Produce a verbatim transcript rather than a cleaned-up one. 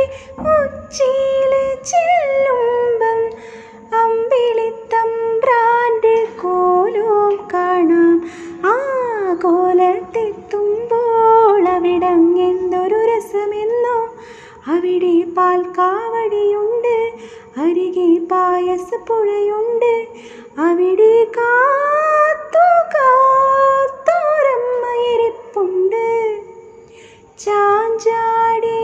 ഉച്ചിയിൽ ചെല്ലുമ്പം അമ്പിളിത്തമ്പ്രാൻ്റെ കോലവും കാണാം. ആ കോലത്തെത്തുമ്പോൾ അവിടങ്ങെന്തൊരു രസമെന്നോ. അവിടെ പാൽക്കാവടിയുണ്ട്, അരികെ പായസപ്പുഴയുണ്ട്. അവിടെ കാത്തു കാത്തോരമ്മയിരിപ്പുണ്ട്. ചാഞ്ചാടി